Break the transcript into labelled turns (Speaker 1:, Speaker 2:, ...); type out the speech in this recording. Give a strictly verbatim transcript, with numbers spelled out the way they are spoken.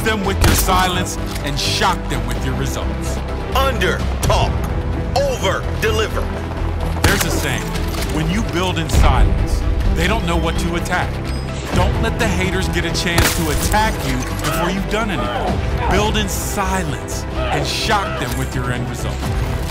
Speaker 1: confuse them with your silence and shock them with your results.
Speaker 2: Under talk, over deliver.
Speaker 1: There's a saying, when you build in silence, they don't know what to attack. Don't let the haters get a chance to attack you before you've done anything. Build in silence and shock them with your end result.